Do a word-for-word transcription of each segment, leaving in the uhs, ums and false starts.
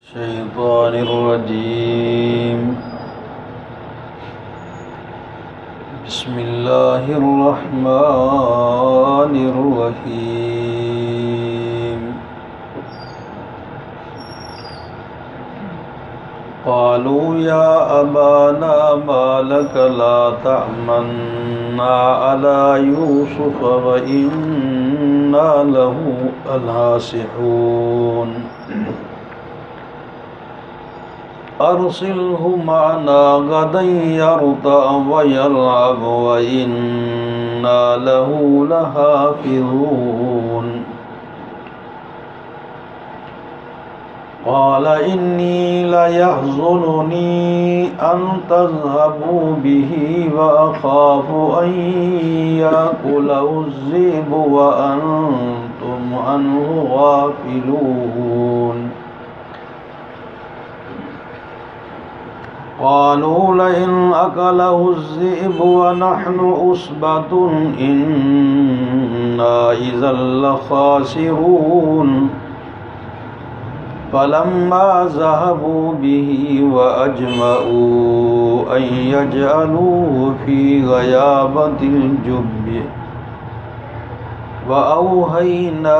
शैतानिर्रजीम। बिस्मिल्लाहिर्रहमानिर्रहीम। क़ालू या अबाना मा लक ला तअमन्ना अला यूसुफ व इन्ना लहू लनासिहून। अर्सिलहु मअना गदन यरता व यलअब व इन्ना लहू लहाफ़िज़ून। क़ाल इन्नी लयहज़ुनुनी अन तज़हबू बिही व अख़ाफ़ु अन याकुलहु ज़ि'बु व अंतुम अन्हु गाफ़िलून। क़ालू लइन अकलहु ज़ि'बु व नहनु उसबतुन इन्ना इज़न लख़ासिरून। फ़लम्मा ज़हबू बिही व अजमऊ अन यजअलूहु फ़ी ग़याबतिल जुब्बि व औहयना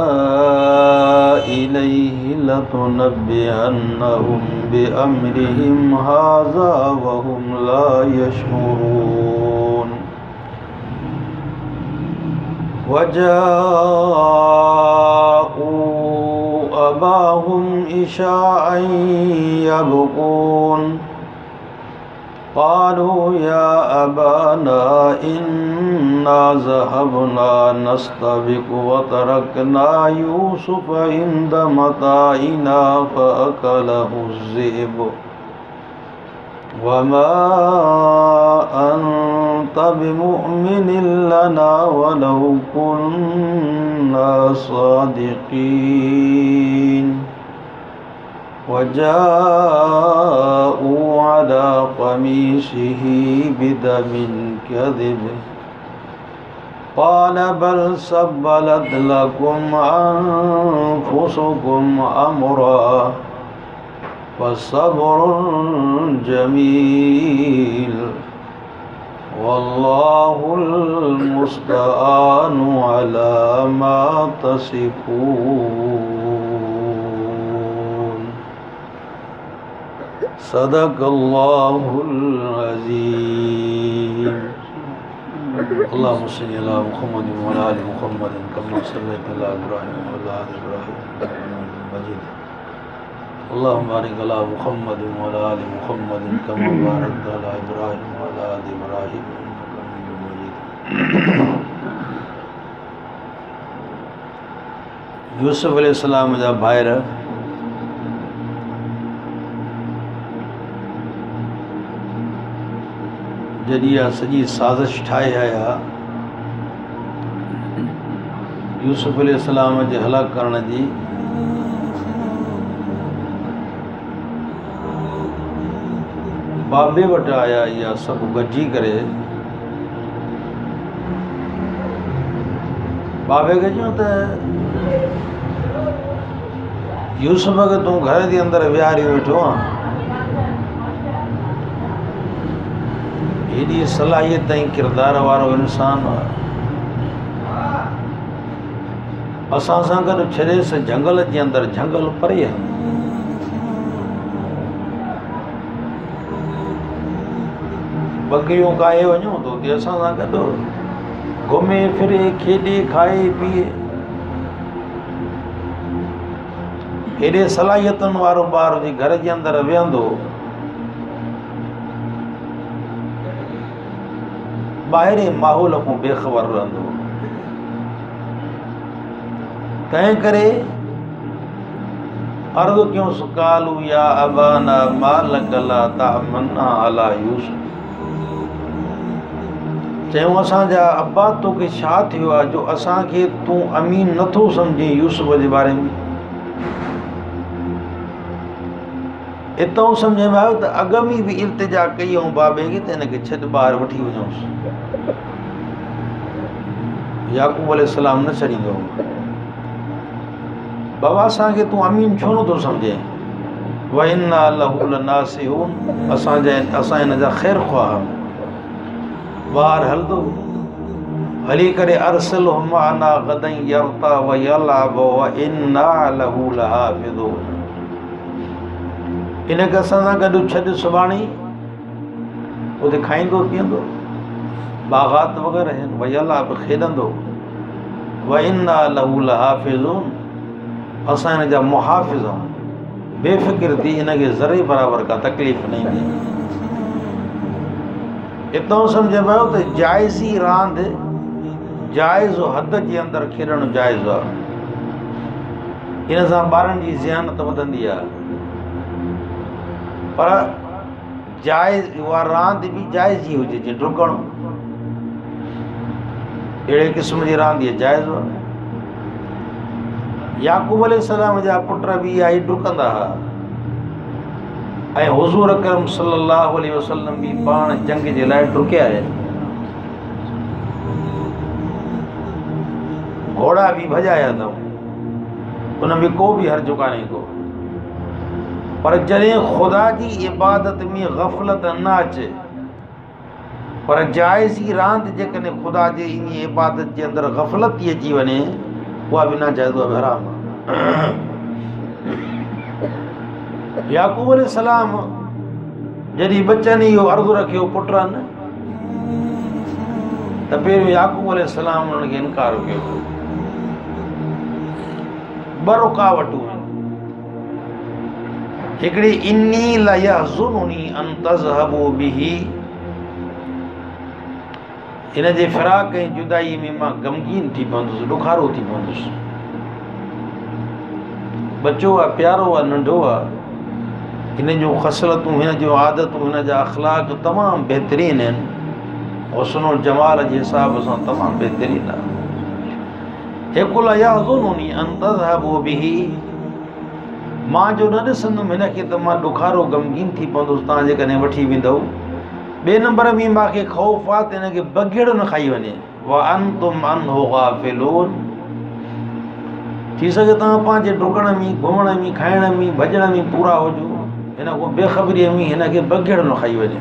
इलैहि लतुनब्बिअन्नहुम बिअम्रिहिम हाज़ा व हुम ला यशऊरून। वजाअू अबाहुम इशाअन यबकून। क़ालू या अबाना इन्ना ज़हबना नस्तबिक़ु व तरकना यूसुफ़ इंद मताइना फ़अकलहु ज़ि'बु वमा अंत बिमुअ्मिनिन लना वलौ कुन्ना सादिक़ीन। वजाअू अला क़मीसिही बिदमिन कज़िब क़ाल बल सव्वलत लकुम अन्फुसुकुम अम्रा फसब्रुन जमील वल्लाहुल मुस्तआनु अला मा तसिफून। सदक़ल्लाहुल अज़ीम। अल्लाहुम्मा सल्लि अला मुहम्मदिन व अला आलि मुहम्मदिन कमा सल्लैता अला इब्राहीम व अला आलि इब्राहीम इन्नका हमीदुम मजीद। अल्लाहुम्मा बारिक अला मुहम्मदिन व अला आलि मुहम्मदिन कमा बारकता अला इब्राहीम व अला आलि इब्राहीम इन्नका हमीदुम मजीद। यूसुफ अलैहिस्सलाम जा भाइर जॾहिं इहा सॼी साज़िश ठाहे आया यूसुफ अलैहिस्सलाम जे हलाक करण जी, बाबे वटि आया इहा सभु गॾिजी करे। बाबे खे चयूं त यूसुफ खे तूं घर जे अंदरि विहारे वेठो आहे, हेॾी सलाहियत ऐं किरदार वारो इंसान आहे, असां सां गॾु छॾेसि झंगल जे अंदरि, झंगल परे आहे। बकरियूं काहे वञूं त उते असां सां गॾु घुमे फिरे, खेॾे खाए पीए। हेॾे सलाहियतुनि वारो ॿार हुजे घर जे अंदरि विहंदो, ॿाहिरि माहौल खां बेख़बर रहंदो। तंहिं करे अर्ज़ु कयूंसि क़ालू या अबाना मा लक ला तअमन्ना अला यूसुफ। चयूं असांजा अब्बा तोखे छा थियो आहे जो असांखे तूं अमीन नथो सम्झी यूसुफ जे बारे में। हितां सम्झ में आयो त अॻमी बि इल्तिजा कई ऐं बाबे खे त हिनखे छॾ ॿाहिरि वठी वञूंसि। याकूब अलैहिस्सलाम न छॾींदो। बाबा असांखे तूं अमीन छो नथो सम्झे? व इन्ना लहू लनासिहून, असां जे असां इन जा ख़ैर ख़्वाह। ॿार हलंदो हली करे अरसल माना गदन यरता व यलअब व इन्ना लहू लहाफ़िज़ून, इनखे असां सां गॾु छॾ सुभाणे उते खाईंदो पीअंदो, बाग़ात वग़ैरह आहिनि, व यलअब खेॾंदो, व इन्ना लहू लहाफ़िज़ून, असां हिन जा मुहाफ़िज़ आहियूं। बेफ़िक्र थी, हिनखे ज़रे बराबरि का तकलीफ़ न ईंदी। हितां सम्झ में आयो त जाइज़ी रांदि जाइज़ हद जे अंदरि खेॾणु जाइज़ आहे। इन सां ॿारनि जी ज़हनत वधंदी आहे, पर जाइज़ उहा रांदि बि जाइज़ ई हुजे, जीअं डुकणु अहिड़े क़िस्म जी रांदि इहा जाइज़ आहे। याकूब अलैहिस्सलाम जा पुट बि इहा ई डुकंदा हुआ, ऐं हुज़ूर अकरम सल्लल्लाहु अलैहि वसल्लम बि पाण जंग जे लाइ डुकिया आहिनि, घोड़ा बि भॼाया अथऊं, उन में को बि हर्ज कान्हे को। पर जॾहिं ख़ुदा जी इबादत में ग़फ़लत न अचे, पर जाइज़ी रांदि जेकॾहिं ख़ुदा जे इन इबादत जे अंदरि ग़फ़लत थी अची वञे, उहा बि नाजाइज़, उहा बि हराम आहे। याकूब अलैहिस्सलाम जॾहिं बचनि इहो अर्ज़ु रखियो पुटनि, त पहिरियों याकूब अलैहिस्सलाम उन्हनि खे इनकार कयो। ॿ रुकावटूं आहिनि, हिकिड़ी इन्नी लयहज़ुनुनी अन तज़हबू बिही, हिन जे फ़िराक़ ऐं जुदाई में मां ग़मगीन थी पवंदुसि, ॾुखारो थी पवंदुसि। बच्चो आहे, प्यारो आहे, नंढो आहे, हिन जूं ख़सलतूं, हिन जूं आदतूं, हिन जा अख़लाक तमामु बहितरीनु आहिनि, हुस्न जमाल जे हिसाब सां तमामु बहितरीनु आहे। हिकु लयहज़ुनुनी अन तज़हबू बिही, मां जो न ॾिसंदुमि हिनखे त मां ॾुखारो ग़मगीन थी पवंदुसि तव्हां जेकॾहिं वठी वेंदव। ॿिए नंबर में मूंखे ख़ौफ़ आहे त हिनखे बघेड़ न खाई वञे। व अंतुम अन्हु गाफ़िलून, थी सघे तव्हां पंहिंजे डुकण में, घुमण में, खाइण में, भॼण में पूरा हुजो, हिन खां बेख़बरीअ में हिनखे बघेड़ न खाई वञे।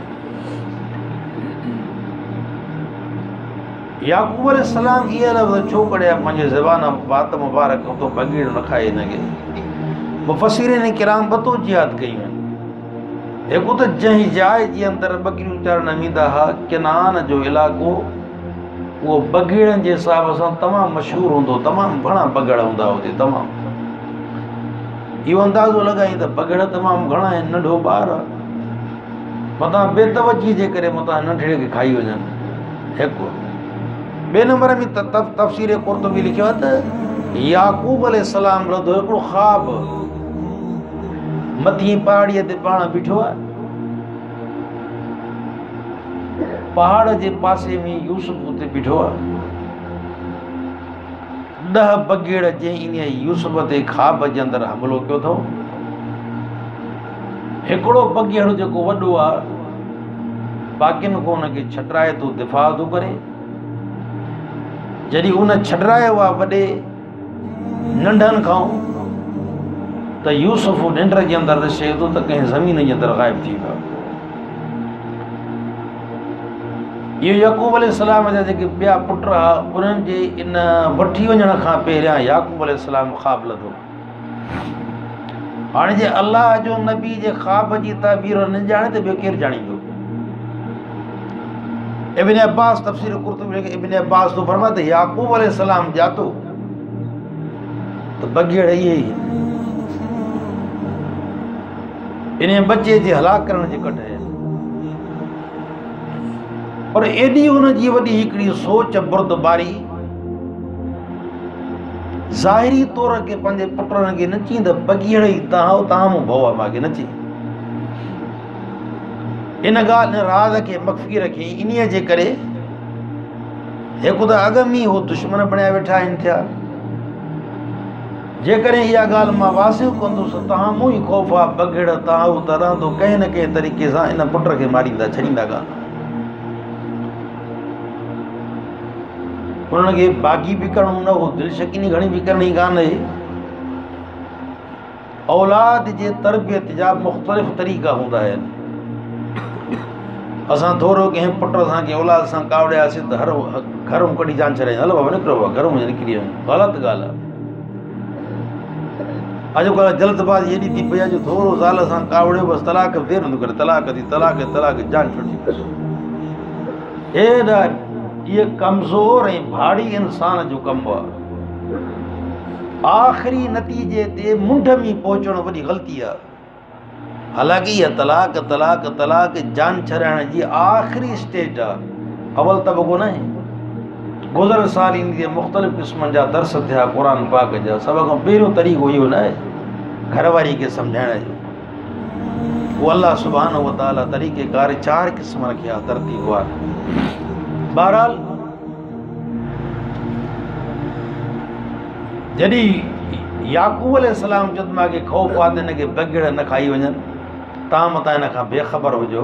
याकूब अलैहिस्सलाम इहे लफ़्ज़ छो कढिया पंहिंजे ज़बान बात मुबारक तो बघेड़ न खाए हिनखे? मुफ़स्सिरीन किराम ॿ तौजीहात कयूं आहिनि। हिकु त जंहिं जाइ जे अंदरि बकरियूं चारण वेंदा हुआ, किनान जो इलाइक़ो, उहो बघेड़नि जे हिसाब सां तमामु मशहूरु हूंदो, तमामु घणा बघड़ हूंदा हुते, तमामु। इहो अंदाज़ो लॻाई त बघड़ तमामु घणा आहिनि, नंढो ॿार आहे, मतां बेतवजी जे करे मतां नंढड़े खे खाई वञनि। हिकु ॿिए नंबर में त तफ़सीर कुर्तुबी लिखियो आहे त याकूब अलैहिस्सलाम रधो हिकिड़ो ख़्वाब, मथीं पहाड़ीअ ते पाण बीठो आहे, पहाड़ जे पासे में यूसुफ उते बीठो आहे, ॾह बघेड़ जंहिं इन यूसुफ ते ख़्वाब जे अंदरि हमिलो कयो अथऊं। हिकिड़ो बघेड़ जेको वॾो आहे, बाक़ियुनि खां हुनखे छटराए थो, दिफ़ा थो करे। जॾहिं उन छॾायो आहे वॾे नंढनि खां, त यूसुफ निंड जे अंदरि ॾिसे थो त कंहिं ज़मीन जे अंदरि ग़ाइब थी वियो। इहो याकूब अलैहिस्सलाम जा जेके ॿिया पुट हुआ, उन्हनि जे इन वठी वञण खां पहिरियां याकूब अलैहिस्सलाम ख़्वाब लधो। हाणे जे अलाह जो नबी जे ख़्वाब जी ताबीर न ॼाणे त ॿियो केरु ॼाणींदो? इब्न अब्बास तफ़सीर कुर्तुबी इब्न अब्बास तो फरमाए त याकूब अलैहिस्सलाम ॼातो त बघेड़ इहे ई इन बचे जे हलाक करण जे कढे, पर एॾी हुनजी वॾी हिकिड़ी सोच बुर्दबारी, ज़ाहिरी तौर ते पंहिंजे पुटनि खे न चई त बघेड़ ई तव्हां तव्हां मूं भउ आहे, मूंखे न चई। इन ॻाल्हि राज़ खे मख़फ़ी रखी, इन्हीअ जे करे हिकु त अॻ में हो दुश्मन बणिया वेठा आहिनि थिया। जेकॾहिं इहा ॻाल्हि मां वासिफ़ कंदुसि तव्हां मूं ई ख़ौफ़ आहे, बघेड़ तव्हां त रहंदो कंहिं न कंहिं तरीक़े सां इन पुट खे मारींदा, छॾींदा कान। उन्हनि खे बाग़ी बि करिणो न हो, दिलि शकीनी घणी बि करणी कान्हे। औलाद जे तरबियत जा मुख़्तलिफ़ तरीक़ा हूंदा आहिनि। असां थोरो कंहिं पुट सां कंहिं औलाद सां कावड़ियासीं त हर घरूं कढी जान छॾाईं, हलो बाबा निकिरो बाबा घरूं निकिरी वञो, ग़लति ॻाल्हि आहे। अॼुकल्ह जल्दबाज़ी एॾी थी पई आहे जो थोरो ज़ाल सां कावड़ियो बसि तलाक देरि नथो करे, तलाक थी तलाक तलाक जान छुटी। हेॾा इहे कमज़ोर ऐं भाड़ी इंसान जो कमु आहे। आख़िरी नतीजे ते मुंड में पहुचणु वॾी ग़लती आहे। हालांकि इहा तलाक तलाक तलाक जान छॾाइण जी आख़िरी स्टेज आहे, अवल तबक़ो न आहे। गुज़िरियल साल इन ते मुख़्तलिफ़ क़िस्मनि जा दर्स थिया क़ुर पाक जा। सभ खां पहिरियों तरीक़ो इहो न आहे घरवारी खे सम्झाइण जो। उहो अल्लाह सुब्हानहू व तआला तरीक़ेकार चार क़िस्म रखिया तरतीबवार। बहरहाल जॾहिं याकूब अलैहिस्सलाम चयो त मूंखे ख़ौफ़ आहे त हिनखे बगिड़ न खाई वञनि, तव्हां मथां हिन खां बेख़बर हुजो।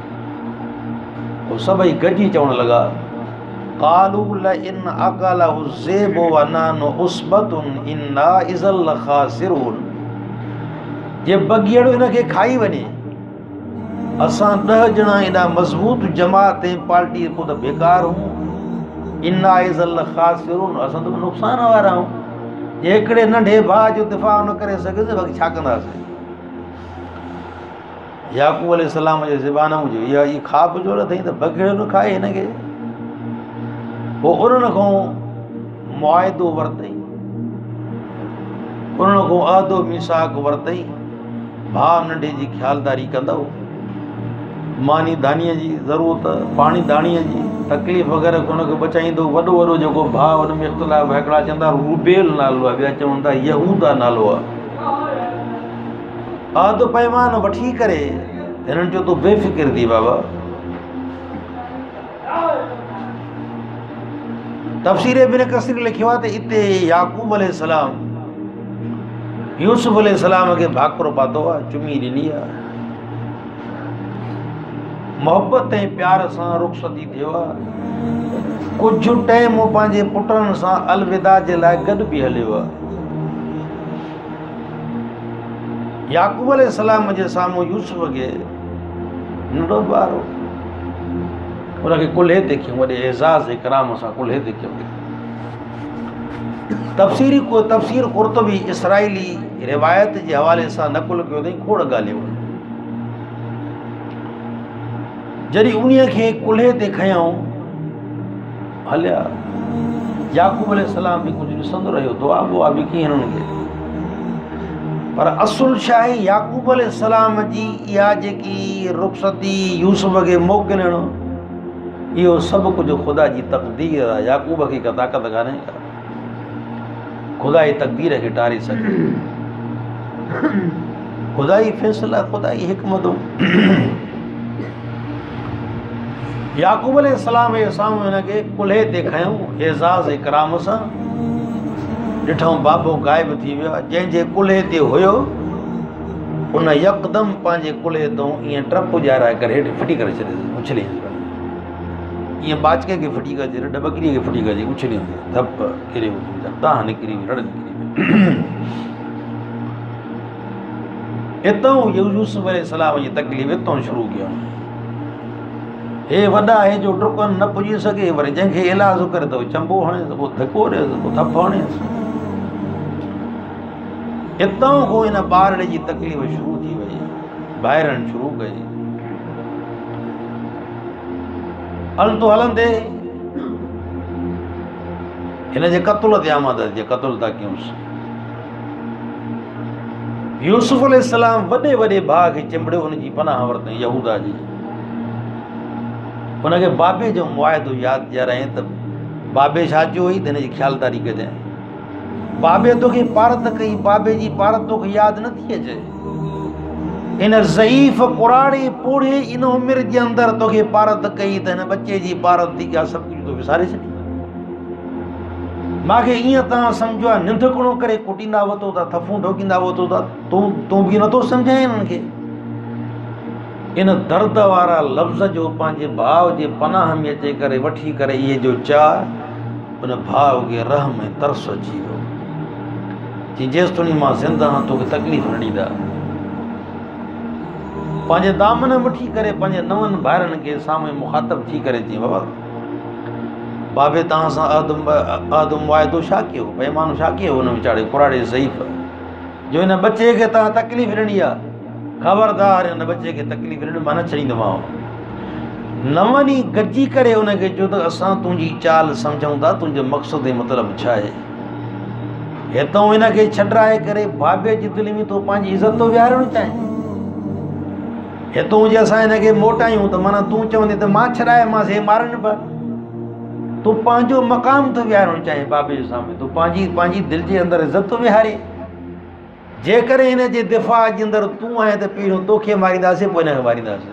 पोइ सभई गॾिजी चवणु लॻा क़ालू लइन अक़लहु ज़िबु व नहनु उस्बतुन इन्ना इज़ल लख़ासिरून। जे बगिड़ हिनखे खाई वञे, असां ॾह ॼणा एॾा मज़बूत जमात ऐं पार्टी पोइ त बेकार हूं। इन्ना इज़ल लख़ासिरून, असां त नुक़सान वारा आहियूं। जे हिकिड़े नंढे भाउ जो दिफ़ा न करे सघियुसि बाक़ी छा कंदासीं। याकूब अलैहिस्सलाम जे ज़बान हुजे इहा ई ख़्वाब जो न अथई त बगिड़ न खाए हिनखे। पोइ उन्हनि खां मुआइदो वरितई, उन्हनि खां अहदो मीसाक वरितई, भाउ नंढे जी ख़्यालदारी कंदव, मानी दानीअ जी ज़रूरत, पाणी दाणीअ जी तकलीफ़ वग़ैरह हुनखे बचाईंदो। वॾो वॾो जेको भाउ हुन में इख़्तिलाफ़, हिकिड़ा चवंदा रूबेल नालो आहे, ॿिया चवंदा यहूदा नालो आहे। अहद पैमान वठी करे हिननि चयो तूं बेफ़िक्र थी बाबा। तफ़सीर इब्न कसीर लिखियो आहे त हिते याकूब अलैहिस्सलाम यूसुफ अलैहिस्सलाम खे भाकुर पातो आहे, चुमी ॾिनी आहे, मोहबत ऐं प्यार सां रुख़्सती थियो आहे। कुझु टाइम पंहिंजे पुटनि सां अलविदा जे लाइ गॾु बि हलियो आहे। याकूब अलैहिस्सलाम जे साम्हूं यूसुफ खे नंढो ॿार हो, उनखे कुल्हे ते खयूं, वॾे एज़ाज़ इकराम सां कुल्हे ते खयूं। तफ़सीरी को तफ़सीर क़ुर्तुबी इसराइली रिवायत जे हवाले सां नक़ुल कयो अथई खोड़ ॻाल्हियूं। जॾहिं उन्हीअ खे कुल्हे ते खयऊं हलिया, याकूब अलैहिस्सलाम बि कुझु ॾिसंदो रहियो, दुआ बुआ बि कई हिननि खे। पर असुल छा आहे, याकूब अलैहिस्सलाम जी इहा जेकी रुख़सती यूसुफ खे मोकिलण, इहो सभु कुझु ख़ुदा जी तक़दीर आहे। याकूब खे का ताक़त कान्हे का ख़ुदा जी तक़दीर खे टारे सघे। ख़ुदा जी फ़ैसिला, ख़ुदा जी हिकमतूं। याकूब अलैहिस्सलाम जे साम्हूं हिनखे कुल्हे ते खयूं एज़ाज़ इकराम सां। ॾिठऊं बाबो ग़ाइबु थी वियो आहे। जंहिंजे कुल्हे ते हुयो उन यकदमि पंहिंजे कुल्हे तां ईअं टप ॼाराए करे हेठि फिटी करे छॾियईं, उछली ईअं बाचके खे फिटी कजे, रॾ बकरीअ खे फिटी कजे, उछली धप किरी तां निकिरी रॾ निकिरी। हितां यूसुफ अलैहिस्सलाम जी तकलीफ़ हितां शुरू कयूं। हे वॾा हे जो डुकनि न पुॼी सघे, वरी जंहिंखे इलाज करे त चंबो हणेसि, पोइ धको ॾिएसि, पोइ थप हणेसि। हितां खां हिन ॿारड़े जी तकलीफ़ शुरू थी वई, ॿाहिरनि शुरू कई। हलंदो हलंदे हिन जे क़त्ल ते आमद जे क़त्ल था कयूंसि। यूसुफ अलैहिस्सलाम वॾे वॾे भाउ खे चिंबड़ियो, हुनजी पनाह वरितईं यहूदा जी। हुनखे बाबे जो मुआइदो यादि ॾियाराईं त बाबे छा चयो हुई त हिनजी ख़्यालदारी कजांइ। बाबे तोखे पारत कई, बाबे जी पारत तोखे यादि नथी अचे। इन ज़ईफ़ कुराड़े पोड़े इन उमिरि जे अंदरि तोखे पारत कई त हिन बचे जी पारत थी कया, सभु कुझु तो विसारे छॾी। मूंखे ईअं तव्हां सम्झो आहे निंधकणो करे कुटींदा वरितो था, थफूं ठोकींदा वरितो था, तूं तूं बि नथो सम्झाए हिननि खे। इन दर्द वारा लफ़्ज़ जो पंहिंजे भाउ जे पनाह में अची करे वठी करे इहे जो चाह, उन भाउ खे रहम ऐं तरस अची वियो। जी जेस तुनी मां ज़िंदा हाँ तोखे तकलीफ़ न ॾींदा। पंहिंजे दामन वठी करे पंहिंजे नवनि भाइरनि खे साम्हूं मुखातब थी करे चई बाबा बाबे तव्हां सां आदम आदम वाइदो छा कयो, पैमानो छा कयो हुन वीचारे कुराड़े ज़ईफ़ जो हिन बचे खे तव्हां तकलीफ़ ॾिनी आहे, ख़बरदार हिन बचे खे तकलीफ़ ॾिनी मां न छॾींदोमांव। न वञी गॾिजी करे हुनखे चयो त असां तुंहिंजी चाल सम्झूं था, तुंहिंजो मक़सदु ऐं मतिलबु छा आहे। हितां हिनखे छॾाए करे बाबे जी दिलि में तो पंहिंजी इज़त थो विहारणु चाहीं। हितां जे असां हिनखे मोटायूं त माना तूं चवंदे त मां छॾायोमांसि हे मारनि पिया। तूं पंहिंजो मक़ाम थो विहारणु चाहीं बाबे जे साम्हूं, तूं पंहिंजी पंहिंजी दिलि जे अंदरि इज़त थो विहारे। जेकॾहिं हिन जे दिफ़ा जे अंदरि तूं आहीं त पहिरियों तोखे मारींदासीं पोइ हिनखे मारींदासीं।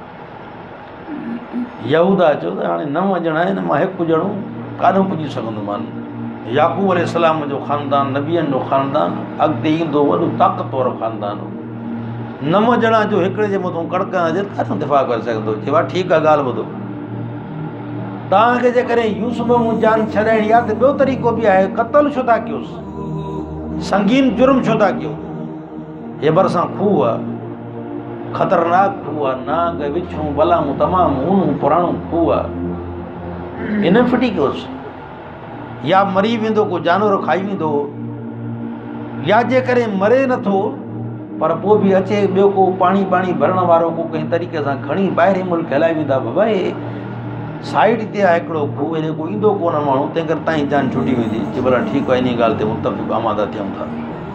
यहूदा चयो त हाणे नव ॼणा आहिनि, मां हिकु ॼणो काॾों पुॼी सघंदोमांनि। याकूब अलैहिस्सलाम जो ख़ानदान नबियनि जो ख़ानदान अॻिते ईंदो वॾो ताक़तवर ख़ानदान हो। नव ॼणा जो हिकिड़े जे मथां कड़क हुजे काॾों दिफ़ा करे सघंदो। चइबो आहे ठीकु आहे ॻाल्हि ॿुधो, तव्हांखे जेकॾहिं यूसुफ मूं जान छॾाइणी आहे त ॿियो तरीक़ो बि आहे। क़तल छो था कयोसि, संगीन जुर्म छो था कयो। हे भरिसां खूह आहे, ख़तरनाक खूह आहे, नांग विछूं बलाऊं तमामु ऊनूं पुराणो खूह आहे। इन फिटी कयोसि या मरी वेंदो, को जानवर खाई वेंदो, या जेकॾहिं मरे नथो पर पोइ बि अचे ॿियो को पाणी पाणी भरण वारो को कंहिं तरीक़े सां खणी ॿाहिरि मुल्क हलाए वेंदा। बाबा हे साइड ते आहे हिकिड़ो खूह, हेॾे को ईंदो कोन माण्हू, तंहिं करे तव्हांजी जान छुटी वेंदी। चई भला ठीकु आहे, इन ॻाल्हि ते मुतफ़िक़ आमादा थियूं था।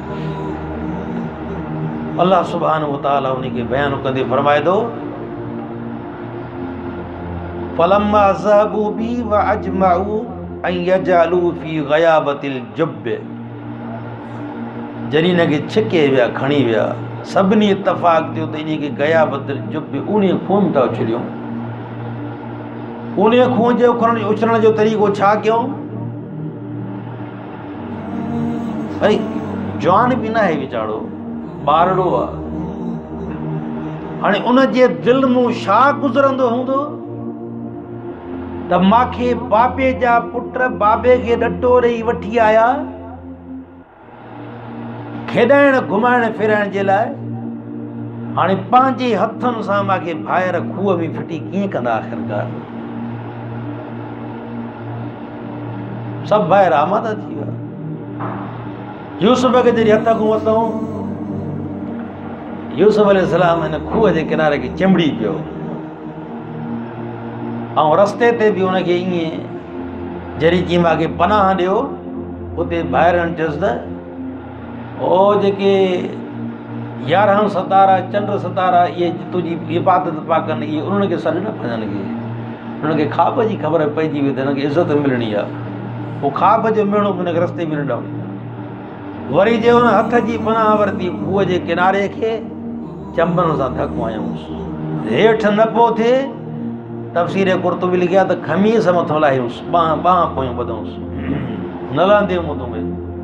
अल्लाह सुब्हानहु व तआला उनखे बयानु कंदे फरमाए थो फलम्मा ज़हबू बी व अजमऊ अन यजअलू फी ग़याबतिल जुब। जॾहिं हिनखे छिके विया खणी विया, सभिनी इतफ़ाक़ थियो त इनखे ग़याबतिल जुब उन खूह में था उछलियूं। उन खूह जे उछलण उछलण जो तरीक़ो छा कयूं? भई जवान बि न आहे वीचारो, ॿारड़ो आहे। हाणे उन जे दिलि मूं छा गुज़रंदो हूंदो त मूंखे बाबे जा पुट बाबे खे ॾटो ॾेई वठी आया खेॾाइण घुमाइण फिराइण जे लाइ, हाणे पंहिंजे हथनि सां मूंखे ॿाहिरि खूह में फिटी कीअं कंदा आख़िरकार। सभु ॿाहिरि आमादा थी विया। यूसुफ खे जॾहिं हथ खां वरितऊं, यूसुफ अलैहिस्सलाम हिन खूह जे किनारे खे चिंबड़ी पियो ऐं रस्ते ते बि हुनखे ईअं जॾहिं चई मूंखे पनाह ॾियो, उते ॿाहिरि चयुसि त ओ जेके यारहं सितारा चंड सितारा इहे तुंहिंजी इबादत पिया कनि, इहे उन्हनि खे सॾु न पवनि। उन्हनि खे ख़्वाब जी ख़बर पइजी वई त हिनखे इज़त मिलणी आहे। पोइ ख़्वाब जो मिलणो हुनखे रस्ते में न ॾिनो। वरी जे हुन हथ जी पनाह वरिती, खूह जे किनारे खे चंबन सां धकु हयऊंसि, हेठि न पियो थिए। तफ़सीर कुर्तुबी लिखिया त खमीस मथां लाहियूंसि, ॿांह ॿांह पोयूं ॿधऊंसि, न लहंदे मुंहुं में।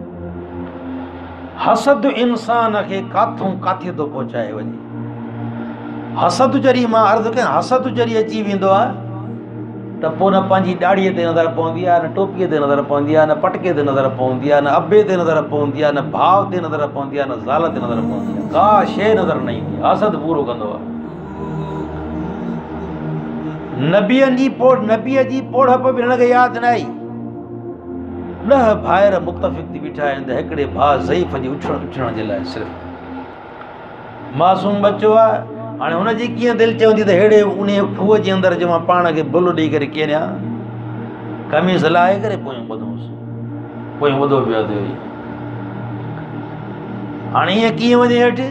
हसद इंसान खे काथों काथे थो पहुचाए वञे। हसद जॾहिं मां अर्ज़ु कयां, हसद जॾहिं अची वेंदो आहे त पोइ न पंहिंजी ॾाड़ीअ ते नज़र पवंदी आहे, न टोपीअ ते नज़र पवंदी आहे, न पटके ते नज़र पवंदी आहे, न अबे ते नज़र पवंदी आहे, न भाव ते नज़र पवंदी आहे, न ज़ाल ते नज़र पवंदी आहे। का शइ नज़र न ईंदी। हसद पूरो कंदो आहे। नबियनि जी पोड़ नबीअ जी पोड़प बि हिनखे यादि न आई। ॾह भाइर मुतफ़िक़ थी बीठा आहिनि त हिकिड़े भाउ ज़ईफ़ जी उछण उछण जे लाइ सिर्फ़ु मासूम बचो आहे। हाणे हुनजी कीअं दिलि चवंदी त हेड़े उन खूह जे अंदरि जो मां पाण खे भुल ॾेई करे केरियां, कमीज़ लाहे करे पोयूं ॿधोसि, पोयूं ॿधो पियो थियो। हाणे ईअं कीअं वञे हेठि?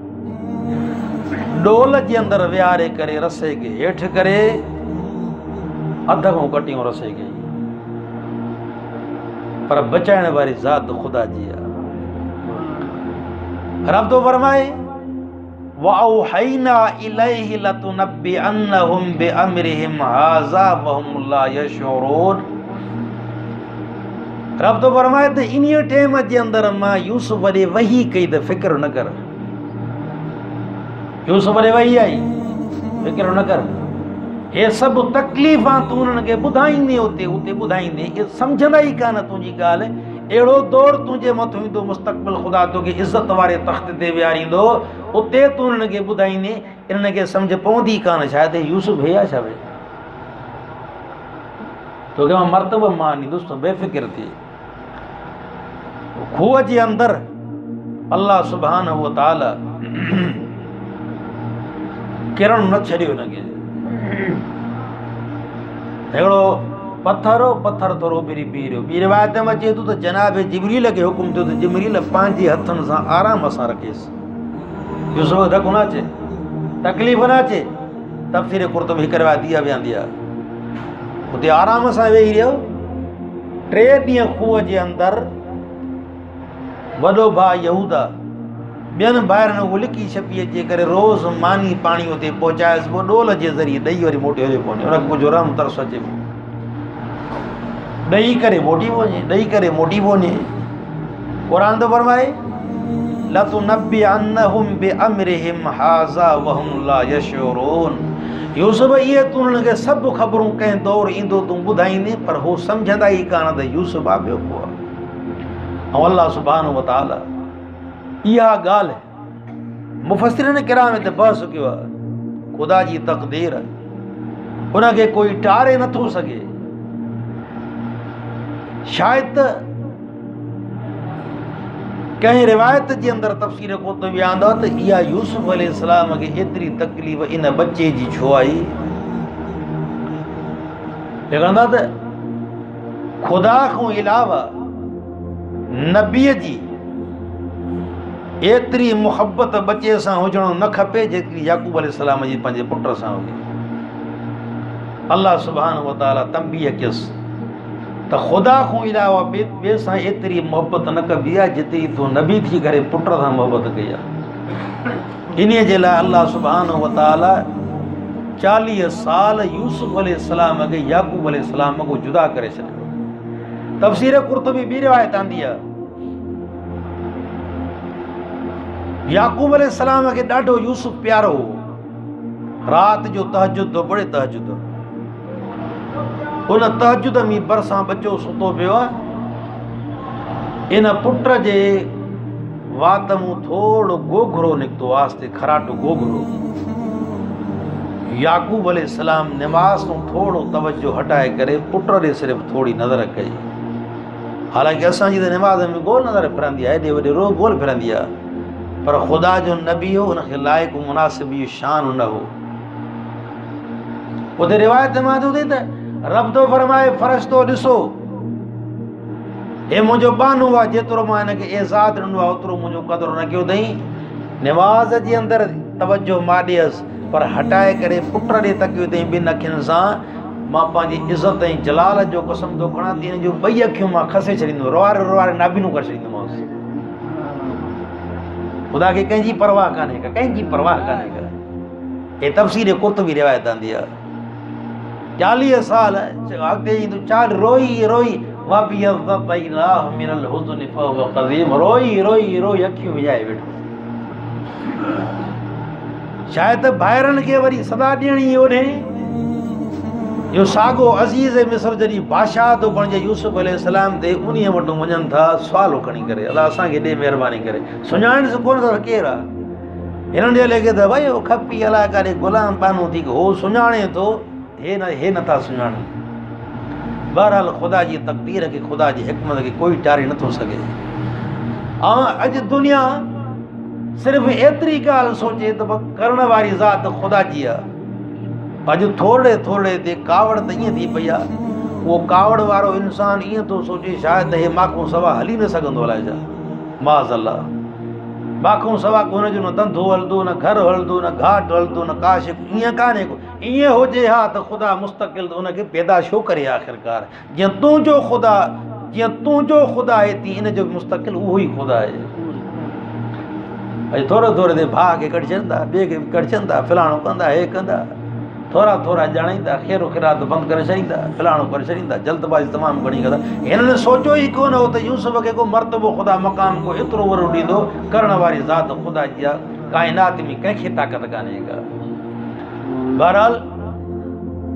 डोल जे अंदरि विहारे करे रसे खे हेठि करे अध खां कटियूं रसे खे, पर बचाइण वारी ज़ात ख़ुदा जी आहे। रब थो फरमाए वअौहैना इलैहि लतुनब्बिअन्नहुम बिअम्रिहिम हाज़ा वहुम ला यशऊरून। रब थो फरमाए त इन टाइम जे अंदरि मां यूसुफ ॾे वही कई त फ़िक्र न कर। यूसुफ ॾे वही आई, फ़िक्र न कर। हे सभु तकलीफ़ां तूं उन्हनि खे ॿुधाईंदे उते उते ॿुधाईंदे, इहे सम्झंदा ई कान तुंहिंजी ॻाल्हि। अहिड़ो दौर तुंहिंजे मथां ईंदो मुस्तक़बिल ख़ुदा तोखे इज़त वारे तख़्त ते विहारींदो, उते तूं हिननि खे ॿुधाईंदे इन्हनि खे सम्झ पवंदी कान शायदि यूसुफ हे आहे छा भई, तोखे मां मर्तबो मान ॾींदुसि, तूं बेफ़िक्र थी। खूह जे अंदरि अल्लाह सुब्हानहू व तआला किरण न छॾियो हिनखे। हिकिड़ो पत्थर हो, पत्थर थोरो ॿिरी पी रहियो। ॿी रिवायत में अचे थो त जनाब जिबरील खे हुकुम थियो त जिबरील पंहिंजे हथनि सां आराम सां रखेसि, यूसुफ धकु न अचे, तकलीफ़ न अचे। तफ़सीर कुर्तुबी हिकु रिवायत इहा बि आंदी आहे, उते आराम सां वेही रहियो। टे ॾींहं खूह जे अंदरि वॾो भाउ यहूदा ॿियनि ॿाहिरि उहो लिकी छपी अचे करे रोज़ मानी पाणी उते पहुचाएसि, पोइ डोल जे ज़रिए ॾेई वरी मोटी हलियो कोन्हे। हुनखे कुझु रहम तरस अचे पियो, ॾेई करे मोटी पियो वञे, ॾेई करे मोटी पियो वञे। क़ुरान थो फरमाए लतुनब्बिअन्नहुम बिअम्रिहिम हाज़ा वहुम ला यशऊरून। यूसुफ इहे तूं हुननि खे सभु ख़बरूं कंहिं दौरु ईंदो तूं ॿुधाईंदे, पर हू सम्झंदा ई कान त यूसुफ आहे ॿियो को आहे। ऐं अल्लाह सुब्हानहू व तआला इहा ॻाल्हि मुफ़स्सिरीन किराम ते बहस कयो आहे, ख़ुदा जी तक़दीर उनखे कोई टारे नथो सघे। शायदि त कंहिं रिवायत जे अंदरि तफ़सीर कुर्तुबी आंदो आहे त इहा यूसुफ अलैहिस्सलाम खे एतिरी तकलीफ़ इन बचे जी छो आई। लॻंदा त ख़ुदा खां अलावा नबीअ जी एतिरी मुहबत बचे सां हुजणो न खपे जेतिरी याकूब अलैहिस्सलाम जी पंहिंजे पुट सां हुई। अल्लाह सुब्हानहू व तआला तंबीह कयसि त ख़ुदा खां अलावा ॿिए ॿिए सां एतिरी मुहबत न कबी आहे जेतिरी तूं नबी थी करे पुट सां मुहबत कई आहे। इन जे लाइ अल्लाह सुब्हानहू व तआला चालीह साल यूसुफ अलैहिस्सलाम खे याकूब अलैहिस्सलाम खां जुदा करे छॾियो। तफ़सीर कुर्तुबी ॿी रिवायत आंदी आहे, याकूब अलैहिस्सलाम खे ॾाढो यूसुफ प्यारो हो। राति जो तहजुद थो पढ़े, तहजुद उन तहजुद में बरसां बचो सुतो पियो आहे। इन पुट जे वात मूं थोरो गोघरो निकितो, आस्ते खराटो गोघरो। याकूब अलैहिस्सलाम निमाज़ तूं थोरो तवजो हटाए करे पुट ॾे सिर्फ़ु थोरी नज़र कई। हालांकि असांजी त निमाज़ में गोल नज़र फिरंदी आहे, एॾे वॾे रोज़ गोल फिरंदी आहे, पर ख़ुदा जो नबी हो, हुनखे लाइक़ु मुनासिब इहो शान न हो। उते रिवायत मां थो थिए त रब थो फरमाए फ़रिश्तो ॾिसो, हे मुंहिंजो बानो आहे, जेतिरो मां हिनखे एज़ाद ॾिनो आहे ओतिरो मुंहिंजो क़दुरु न कयो अथई। निमाज़ जे अंदरि तवजो मां ॾियसि, पर हटाए करे पुट ॾे तकियो अथई ॿिनि अखियुनि सां। मां पंहिंजी इज़त ऐं जलाल जो कसम थो खणां थी, हिन जूं ॿई अखियूं मां खसे छॾींदुमि, रोआरे रोआरे नाबीनूं करे छॾींदोमांसि। ख़ुदा खे कंहिंजी परवाह कान्हे का, कंहिंजी परवाह कान्हे का। हे तफ़सीर कुर्तुबी रिवायत आंदी आहे। चालीह साल अॻिते ईंदो चाल रोई रोई रोई रोई रोई अखियूं विझाए वेठो। शायदि ॿाहिरनि खे वरी सदा ॾियणी ओॾे इहो साॻो अज़ीज़ मिस्र जॾहिं बादशाह थो बणिजे यूसुफ अलैहिस्सलाम ते, उन वटि वञनि था सुवाल खणी करे, अलाह असांखे ॾे महिरबानी करे, सुञाणे कोन अथव केरु आहे। हिननि जे लॻे त भई उहो खपी अलाए काॾे ग़ुलाम बानो थी, हो सुञाणे थो, हे न हे नथा सुञाणनि। बहरहाल ख़ुदा जी तक़दीर खे, ख़ुदा जी हिकमत खे कोई टारे नथो सघे। ऐं अॼु दुनिया सिर्फ़ु एतिरी ॻाल्हि सोचे त करण वारी ज़ात ख़ुदा जी आहे। अॼु थोरे थोरे ते कावड़ त ईअं थी पई आहे, उहो कावड़ वारो इंसानु ईअं थो सोचे शायदि हे माखूं सवा हली न सघंदो अलाए छा, माज़ अल्लाह। माखूं सवा को हुनजो न धंधो हलंदो, न घर हलंदो, न घाट हलंदो, न काश, ईअं कान्हे को। ईअं हुजे हा त ख़ुदा मुस्तक़िल त हुनखे पैदा छो करे आख़िरकार। जीअं तुंहिंजो ख़ुदा, जीअं तुंहिंजो ख़ुदा आहे तीअं इन जो मुस्तक़िल उहो ई ख़ुदा आहे। अॼु थोरे थोरे ते भाउ खे कढजनि था, ॿिए खे कढजनि था, फलाणो कंदा, हे कंदा, थोरा थोरा ॼाणाईंदा, ख़ैरु ख़िरात बंदि करे छॾींदा, फलाणो करे छॾींदा, जल्दबाज़ी तमामु घणी कंदा। हिननि सोचियो ई कोन हो त यूसुफ खे को मर्तबो ख़ुदा मक़ाम को एतिरो वॾो ॾींदो। करण वारी ज़ात ख़ुदा जी आहे, काइनात में कंहिंखे ताक़त कान्हे का। बहरहाल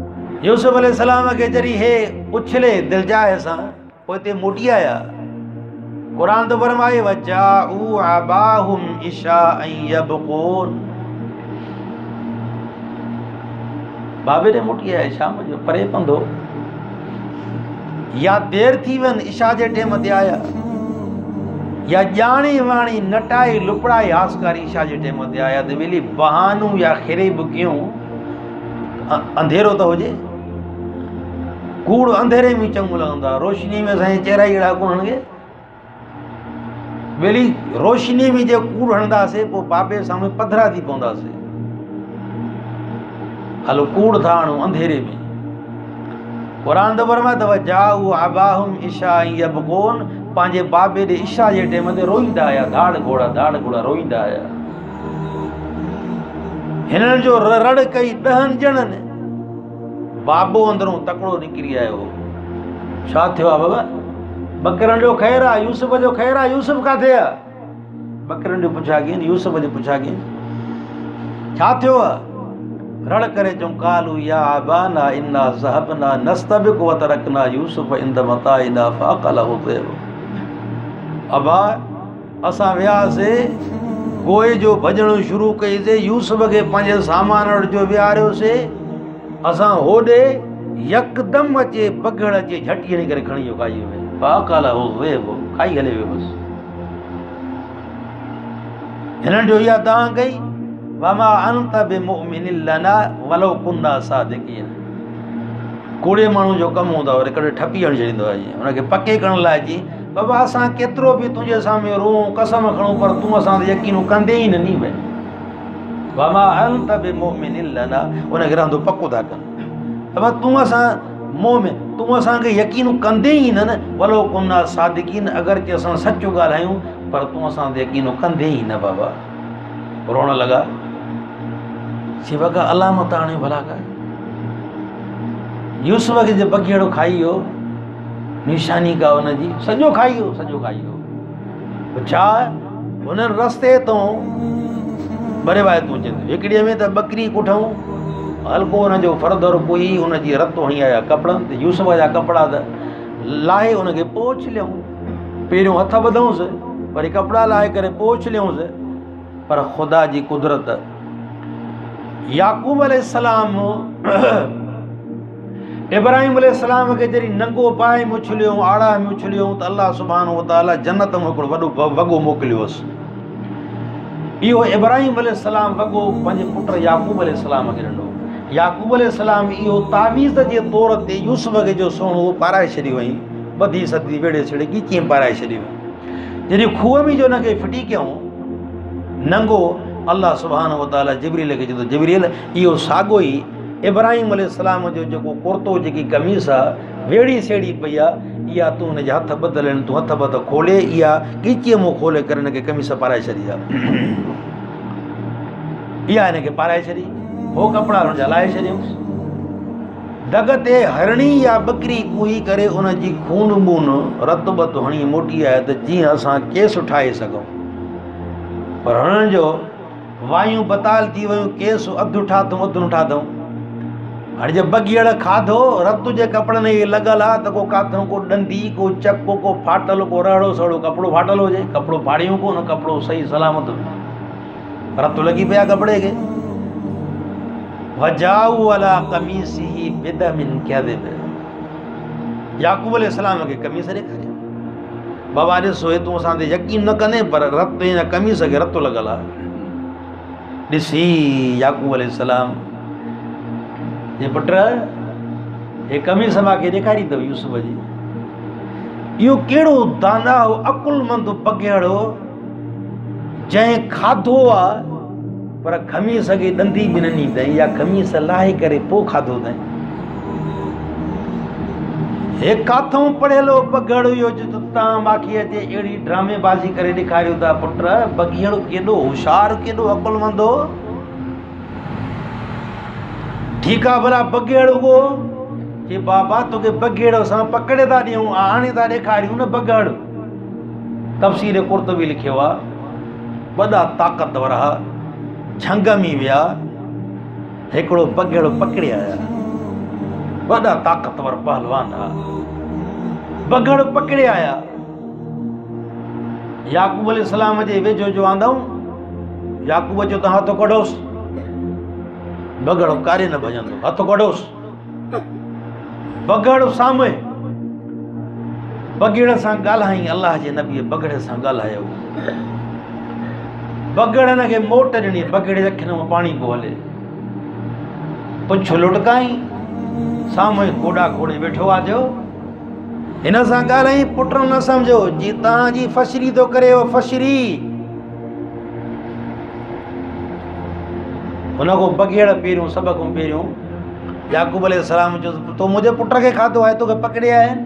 यूसुफ अलैहिस्सलाम खे जॾहिं हे उछले दिलजाए सां पोइ हिते मोटी आया, कुरान तो फरमाए वजाऊ अबाहुम इशाअन यबकून। बाबे ने मोटी आया शाम जो परे पंदो या देर थी वन इशा जे टेम ते आया या जानी वाणी नटाई लुपड़ाई हासकारी इशा जे टेम ते आया तो वेली बहानू या खिरे बुकियूं अंधेरो तो होजे कूड़ अंधेरे में चंगू लगंदा रोशनी में साईं चेहरा अड़ा कोन हणगे वेली रोशनी में जो कूड़ हणंदासीं पोइ बाबे सामने पधरा थी पवंदासीं। हलो कूड़ था हणूं अंधेरे में। कुरान तो फरमाए अथव जाऊ अबाहुम इशाअन यबकून पंहिंजे बाबे जे इशा जे टेम ते रोईंदा आया धाड़ घोड़ा धाड़ घोड़ा रोईंदा आया। हिननि जो रड़ कई ॾहनि ॼणनि बाबो अंदरों तकड़ो निकिरी आयो। छा थियो आहे बाबा? बकरनि जो ख़ैर आहे यूसुफ जो ख़ैर आहे यूसुफ किथे आहे? बकरनि जो पुछा कयनि यूसुफ जो पुछा कयनि छा थियो आहे? रड़ करे चऊं कालू या अबाना इन्ना ज़हबना नस्तबिक व तरकना यूसुफ इंद मताइना फअकलहु ज़िब। अबा असां वियासीं गोए जो भॼणु शुरू कईसीं यूसुफ खे पंहिंजे सामान जो विहारियोसीं असां होॾे यकदम अचे बगड़ अचे झटी हणी करे खणी वियो खाई में फअकलहु ज़िब खाई हले वियो बसि। हिननि जो इहा दां कई वमा अंत बिमुमिनिन लना वलो कुन्ना सादिकीन। कूड़े माण्हू जो कमु हूंदो आहे वरी ठपी हणी छॾींदो आहे हुनखे पके करण लाइ अची बाबा असां केतिरो बि तुंहिंजे साम्हूं रोऊं कसम खणूं पर तूं असां ते यकीन कंदे ई न नी भई वमा अंत बिमुमिनिन लना हुनखे रहंदो पको था कनि बाबा तूं असां मोह में तूं असांखे यकीन कंदे ई न न वलो कुन्ना सादिकीन अगरि की असां सचो ॻाल्हायूं पर तूं असां ते यकीन कंदे ई न बाबा। रोअण लॻा शिवा का अलामत आणे भला का यूसुफ खे जे बगेड़ो खाई वियो निशानी का हुनजी सॼो खाई वियो सॼो खाई वियो। छा हुननि रस्ते तो बरे वाए तूं चवंदी हिकिड़ीअ में त बकरी कुठऊं हल्को हुनजो फरदर कोई हुनजी रतो हणी आया कपिड़नि ते यूसुफ जा कपिड़ा त लाहे हुनखे पोछ लियऊं पहिरियों हथ ॿधऊंसि वरी कपिड़ा लाहे करे पोछ लियऊंसि पर ख़ुदा जी कुदरत याकूब अलैहिस्सलाम इब्राहिम अलैहिस्सलाम खे जॾहिं नंगो पाए मुछलियो आड़ा मुछलियो त अल्लाह सुब्हानहु व तआला जन्नत में हिकिड़ो वॾो वॻो मोकिलियोसि। इहो इब्राहिम अलैहिस्सलाम वॻो पंहिंजे पुट याकूब अलैहिस्सलाम खे ॾिनो। याकूब अलैहिस्सलाम इहो तावीज़ जे तौर ते यूसुफ खे जो सोन उहो पाराए छॾियो हुई ॿधी सदी वेड़े छॾे कीअं पाराए छॾियो जॾहिं खूह में जो हुनखे फिटी कयूं नंगो अल्लाह सुब्हानहु व तआला जिब्रील खे चवंदो जिब्रील इहो साॻियो ई इब्राहिम अलैहिस्सलाम जो जेको कुर्तो जेकी कमीज़ आहे वेड़ी सेड़ी पई आहे इहा तूं हुनजे हथ ॿधल आहिनि तूं हथ ॿध खोले इहा कीचीअ मूं खोले करे हिनखे कमीज़ पाराए छॾी आहे इहा हिनखे पाराए छॾी हो कपिड़ा हुनजा लाहे छॾियऊंसि। दग ते हरणी या बकरी कुही करे उनजी खून बून रत बत हणी मोटी आहे त जीअं असां केस ठाहे सघूं पर हुननि जो वायूं बताल थी वियूं केस अधु ठाथऊं अधु न ठाथऊं। हाणे जे बगीअड़ खाधो रत जे कपिड़नि इहे लॻल आहे त को काथऊं को ॾंदी को चको को फाटल को रहिड़ो सहिड़ो कपिड़ो फाटल हुजे कपिड़ो फाड़ियूं कोन कपिड़ो सही सलामत रत लॻी पिया कपिड़े खे। वजाऊ अला कमीसिही बिदमिन कज़िब याकूब अलैहिस्सलाम खे कमीस ॾेखारियो बाबा ॾिसो हे तूं असां ते यकीन न कंदे पर रत हिन कमीस खे रतो लॻल आहे। ॾिसी याकूब अलैहिस्सलाम जे पुट हे कमीस मूंखे ॾेखारी अथव यूसुफ जी इहो कहिड़ो दाना अकुलमंद बगेड़ो जंहिं खाधो आहे पर खमीस खे ॾंदी बि न ॾिनी अथई या खमीस लाहे करे पोइ खाधो अथई। हे काथऊं पढ़ियलो बगड़ इहो जो तव्हां मूंखे अचे अहिड़ी ड्रामेबाज़ी करे ॾेखारियो था पुट बगीड़ो केॾो होशियारु केॾो अकुलमंद हो। ठीकु आहे भला बगेड़ उहो जे बाबा तोखे बगेड़ असां पकड़े था ॾियूं हाणे था ॾेखारियूं न बगड़ तफ़सीर कुर्तबी लिखियो आहे वॾा ताक़तवर हा झंग में विया हिकिड़ो बगेड़ो पकड़े आया वॾा ताक़तवर पहलवान हा बगड़ पकड़े आया याकूब अलैहिस्सलाम जे वेझो जो आंदऊं, याकूब जो त हथ कढोसि, बगड़ कारे न भॼंदो, हथ कढोसि। बगड़ साम्हूं बगड़ सां ॻाल्हाई, अलाह जे नबीअ बगड़ सां ॻाल्हायो। बगड़ हिन खे मोट ॾिनी, बगड़ जे अखियुनि मां पाणी पियो हले। पुछ लुटकाई, साम्हूं कोड़ा कोड़े वेठो आहे जो हिन सां ॻाल्हाई, पुट न सम्झो जी तव्हांजी फशरी थो करे, उहो फशरी। हुन खां बगड़ पहिरियों सभ खां पहिरियों याकूब अलैहिस्सलाम जो तो मुंहिंजे पुट खे खाधो आहे, तोखे पकड़िया आहिनि।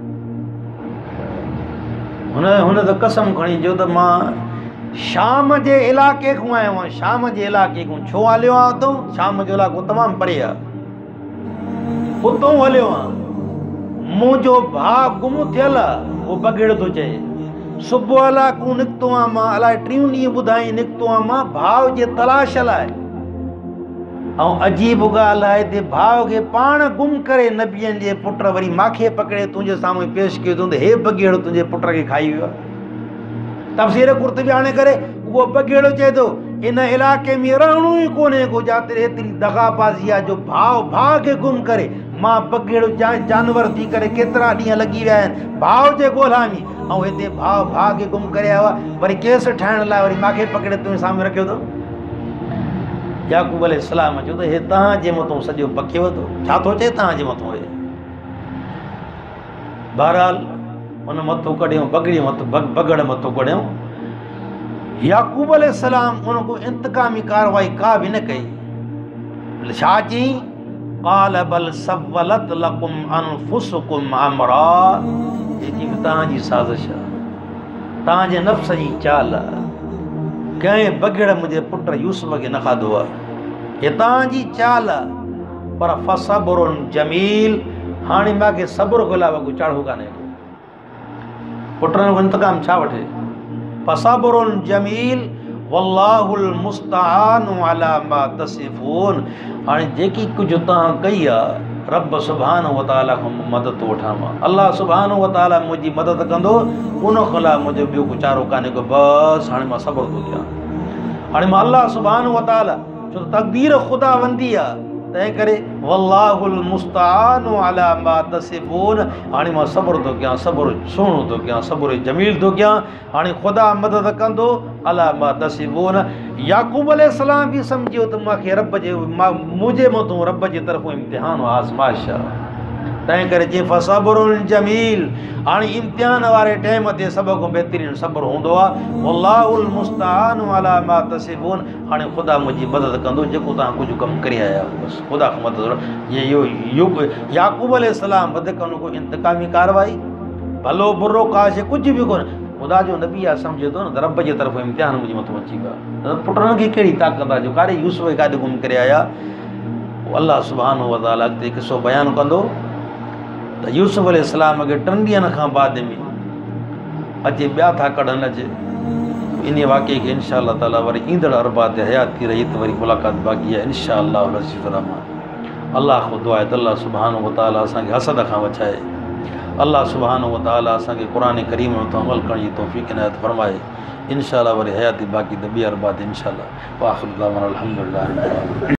हुन हुन त कसम खणी जो त मां शाम जे इलाइक़े खां आयो आहियां, शाम जे इलाइक़े खां। छो हलियो आहे उतां? शाम जो इलाइक़ो तमामु परे आहे, उतां हलियो आहे। मुंहिंजो भाउ गुम थियल आहे, उहो बगड़ थो चए। सुबुह इलाइक़ो निकितो आहियां मां, अलाए टियों ॾींहं ॿुधाई निकितो आहियां मां भाउ जे तलाश लाइ। ऐं अजीब ॻाल्हि आहे हिते भाउ खे पाण गुम करे नबियनि जे पुट वरी मूंखे पकड़े तुंहिंजे साम्हूं पेश कयो अथऊं त हे बगड़ तुंहिंजे पुट खे खाई वियो आहे। तफ़सीर कुर्तबी आणे करे उहो बगड़ चए थो इन इलाइक़े में रहणो ई कोन्हे को जाते हेतिरी दगाबाज़ी आहे जो भाउ भाउ खे गुम करे। मां बगड़ जा जानवर थी करे केतिरा ॾींहं लॻी विया आहिनि भाउ जे ॻोल्हा में, ऐं हिते भाउ भाउ खे गुम करे आयो आहे, वरी केस ठाहिण लाइ वरी मूंखे पकड़े तुंहिंजे साम्हूं रखियो अथऊं। याकूब अलैहिस्सलाम चयो त हे तव्हांजे मथां सॼो पकेव थो, छा थो चए तव्हांजे मथां? हे बहरहाल हुन मथो कढियऊं, बगड़ी मथो बगड़ मथो कढियऊं। याकूब अलैहिस्सलाम उन को इंतकामी कार्रवाई का बि न कई। छा चई? क़ाल बल सव्वलत लकुम अनफुसुकुम अमरा, जेकी तव्हांजी साज़िश आहे, तव्हांजे नफ़्स जी चाल आहे। कंहिं बगड़ मुंहिंजे पुट यूसुफ खे न खाधो आहे, हे तव्हांजी चाल आहे। पर फसब्रुन जमील, हाणे मूंखे सब्र खां अलावा को चाढ़ो कान्हे। पुटनि जो इंतकाम छा वठे? फसब्रुन जमील वल्लाहुल मुस्तआनु अला मा तसिफून। हाणे जेकी कुझु तव्हां कई आहे, रब सुब्हानहु व तआला खां मदद थो वठां मां। अलाह सुब्हानहु व तआला मुंहिंजी मदद कंदो, उन खां अलावा मुंहिंजो ॿियो को चारो कान्हे को। बसि हाणे मां सब्र थो कयां। हाणे मां अलाह सुब्हानहु व तआला, छो त तक़दीर ख़ुदा वंदी आहे, तंहिं करे वल्लाहुल मुस्तआनु अला मा तसिफून। हाणे मां सब्र थो कयां, सब्र सुहिणो थो कयां, सब्र जमील थो कयां। हाणे ख़ुदा मदद कंदो अला मा तसिफून। याकूब अलैहिस्सलाम बि सम्झियो त मूंखे रब जे मुंहिंजे मथां रब जे तरफ़ां इम्तिहान आहे, आज़माइश आहे। तंहिं करे चई फसब्रुन जमील। हाणे इम्तिहान वारे टाइम ते सभ खां बहितरीनु सब्र हूंदो आहे। वल्लाहुल मुस्तआनु अला मा तसिफून। हाणे ख़ुदा मुंहिंजी मदद कंदो जेको तव्हां कुझु कमु करे आया आहियो। बसि ख़ुदा खां मदद। इहो युग याकूब अलैहिस्सलाम वधीक उन को इंतकामी कार्रवाई, भलो बुरो का शइ कुझु बि कोन्हे। ख़ुदा जो नबी आहे, सम्झे थो न त रब जे तरफ़ इम्तिहान मुंहिंजे मथां अची वियो आहे। पुटनि खे कहिड़ी ताक़त आहे जो काॾे यूसुफ खे काॾे गुम करे आया। अलाह सुब्हानहु व तआला अॻिते किसो बयानु कंदो त यूसुफ अलैहिस्सलाम खे टिनि ॾींहंनि खां बाद में अचे ॿिया था कढनि अचे। इन वाक़े खे इनशा अल्लाह ताला वरी ईंदड़ अरबा ते हयात थी रही त वरी मुलाक़ात बाक़ी आहे इनशा अल्लाह अज़ीज़ रहमान। अल्लाह खां दुआ आहे त अल्लाह सुब्हानहु व तआला असांखे हसद खां बचाए। अल्लाह सुब्हानहु व तआला असांखे क़ुरान करीम मथां अमल करण जी तौफ़ीक़ इनायत फरमाए। इनशा अल्लाह वरी हयाती बाक़ी त ॿी अरबा ते इनशा अल्लाह। व आख़िरु दअवाना अल्हम्दुलिल्लाह।